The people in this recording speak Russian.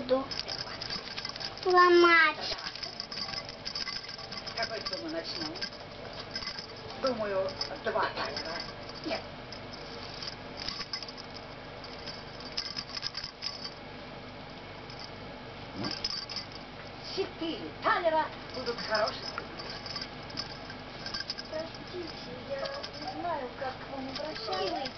буду ломать. Какой сумму начну? Думаю, 2 талера. Нет. 4 талера будут хорошие. Простите, я не знаю, как к вам обращаться.